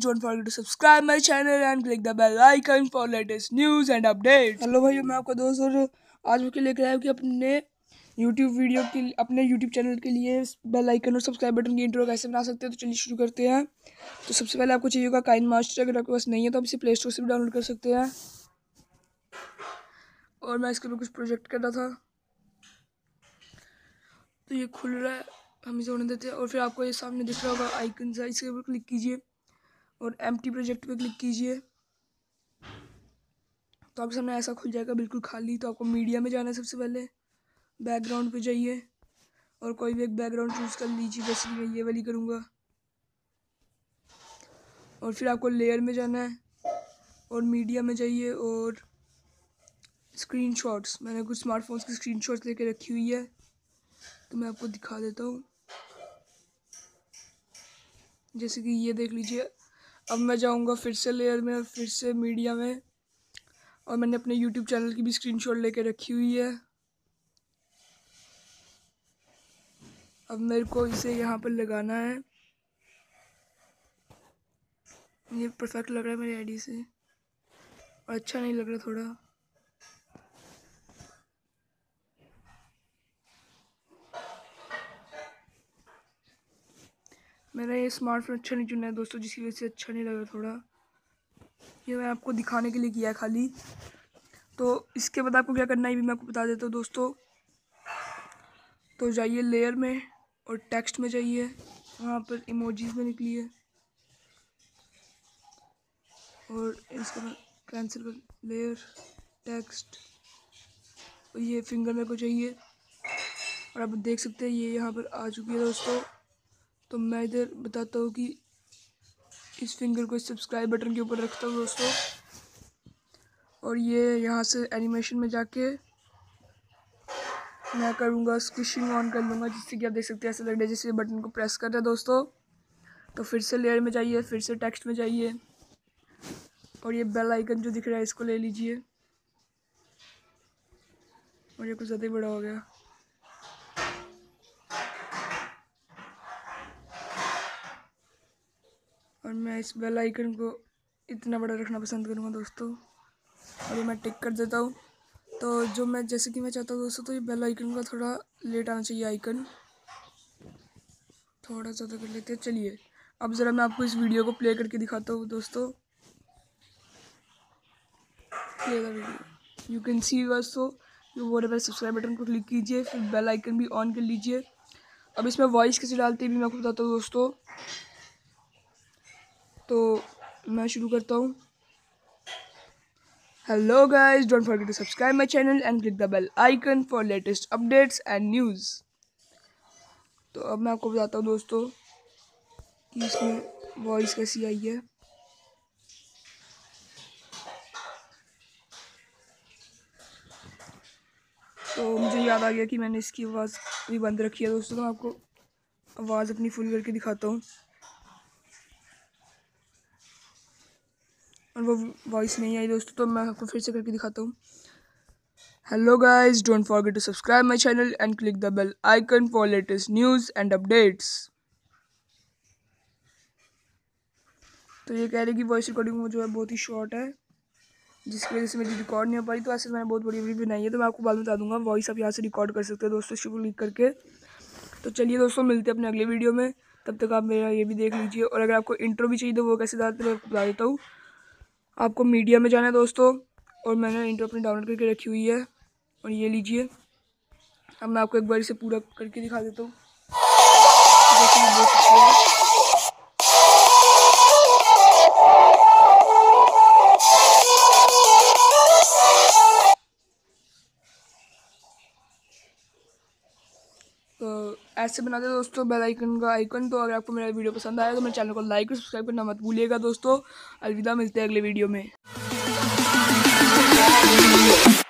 don't forget to subscribe my channel and click the bell icon for latest news and updates। Hello भाइयों, मैं आपका दोस्त और आज मैं लेकर आया हूँ कि अपने यूट्यूब चैनल के लिए बेल आइकन और सब्सक्राइब बटन की इंट्रो कैसे बना सकते हैं। तो चलिए शुरू करते हैं। तो सबसे पहले आपको चाहिए होगा काइन मास्टर। अगर आपके पास नहीं है तो आप इसे प्ले स्टोर से भी डाउनलोड कर सकते हैं। और मैं इसके ऊपर कुछ प्रोजेक्ट कर रहा था तो ये खुल रहा है, हम इसे होने देते हैं। और फिर आपको ये सामने दिख रहा होगा आइकन है, इसके ऊपर क्लिक कीजिए और एम्प्टी प्रोजेक्ट पे क्लिक कीजिए तो आपके सामने ऐसा खुल जाएगा बिल्कुल खाली। तो आपको मीडिया में जाना है, सबसे पहले बैकग्राउंड पे जाइए और कोई भी एक बैकग्राउंड चूज कर लीजिए, जैसे कि मैं ये वाली करूँगा। और फिर आपको लेयर में जाना है और मीडिया में जाइए और स्क्रीनशॉट्स। मैंने कुछ स्मार्टफोन्स की स्क्रीनशॉट्स लेके रखी हुई है तो मैं आपको दिखा देता हूँ। जैसे कि ये देख लीजिए। अब मैं जाऊँगा फिर से लेयर में, फिर से मीडिया में, और मैंने अपने यूट्यूब चैनल की भी स्क्रीनशॉट लेके रखी हुई है। अब मेरे को इसे यहाँ पर लगाना है। ये परफेक्ट लग रहा है मेरी आईडी से, और अच्छा नहीं लग रहा थोड़ा। मेरा ये स्मार्टफोन अच्छा नहीं चुना है दोस्तों, जिसकी वजह से अच्छा नहीं लग रहा थोड़ा। ये मैं आपको दिखाने के लिए किया है खाली। तो इसके बाद आपको क्या करना है ये भी मैं आपको बता देता हूँ दोस्तों। तो जाइए लेयर में और टेक्स्ट में जाइए, वहाँ पर इमोजीज में निकलिए और इसको मैं कैंसिल कर, लेयर टेक्स्ट, और ये फिंगर मेरे को चाहिए। और आप देख सकते हैं ये यहाँ पर आ चुकी है दोस्तों। तो मैं इधर बताता हूँ कि इस फिंगर को इस सब्सक्राइब बटन के ऊपर रखता हूँ दोस्तों, और ये यहाँ से एनिमेशन में जाके मैं करूँगा स्क्विशिंग ऑन कर लूँगा, जिससे कि आप देख सकते हैं ऐसा लग रहा है जैसे बटन को प्रेस कर रहा है दोस्तों। तो फिर से लेयर में जाइए, फिर से टेक्स्ट में जाइए और ये बेल आइकन जो दिख रहा है इसको ले लीजिए। और ये कुछ ज़्यादा ही बड़ा हो गया। और मैं इस बेल आइकन को इतना बड़ा रखना पसंद करूँगा दोस्तों, और ये मैं टिक कर देता हूँ। तो जो मैं जैसे कि मैं चाहता हूँ दोस्तों, तो ये बेल आइकन का थोड़ा लेट आना चाहिए आइकन, थोड़ा ज़्यादा कर लेते हैं। चलिए अब ज़रा मैं आपको इस वीडियो को प्ले करके दिखाता हूँ दोस्तों। Play the video, you can see दोस्तों। वो वाले सब्सक्राइब बटन को क्लिक कीजिए, फिर बेल आइकन भी ऑन कर लीजिए। अब इसमें वॉइस कैसे डालते हैं भी मैं आपको बताता हूँ दोस्तों। तो मैं शुरू करता हूँ। Hello guys, don't forget to subscribe my channel and click the bell icon for latest updates and news. तो अब मैं आपको बताता हूँ दोस्तों कि इसमें वॉइस कैसी आई है। तो मुझे याद आ गया कि मैंने इसकी आवाज़ भी बंद रखी है दोस्तों। तो मैं आपको आवाज़ अपनी फुल करके दिखाता हूँ, और वो वॉइस नहीं आई दोस्तों। तो मैं आपको फिर से करके दिखाता हूँ। Hello guys, don't forget to subscribe my channel and click the bell icon for latest news and updates. तो ये कह रहे कि वॉइस रिकॉर्डिंग जो है बहुत ही शॉर्ट है, जिसकी वजह से मेरी रिकॉर्ड नहीं हो पाई। तो ऐसे मैंने बहुत बड़ी वीडियो बनाई है, तो मैं आपको बाद में बता दूंगा। वॉइस आप यहाँ से रिकॉर्ड कर सकते हैं दोस्तों, इसको क्लिक करके। तो चलिए दोस्तों, मिलते हैं अपने अगले वीडियो में। तब तक आप मेरा ये भी देख लीजिए। और अगर आपको इंट्रो भी चाहिए तो वो कैसे डालते हैं मैं आपको बता देता हूँ। आपको मीडिया में जाना है दोस्तों, और मैंने इंट्रो अपनी डाउनलोड करके रखी हुई है, और ये लीजिए। अब मैं आपको एक बार इसे पूरा करके दिखा देता हूँ, जैसे कि देख सकते हैं। तो ऐसे बनाते हैं दोस्तों बेल आइकन का आइकन। तो अगर आपको मेरा वीडियो पसंद आया तो मेरे चैनल को लाइक और सब्सक्राइब करना मत भूलिएगा दोस्तों। अलविदा, मिलते हैं अगले वीडियो में।